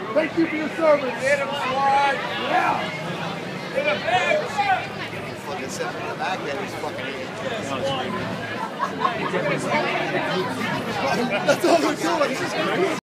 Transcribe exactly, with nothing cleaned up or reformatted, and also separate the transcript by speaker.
Speaker 1: Thank you for your service.
Speaker 2: Get him, SWAT.
Speaker 1: Yeah.
Speaker 2: Get him back.
Speaker 3: Fucking sent him in the back there, he's fucking...
Speaker 1: That's all they're doing.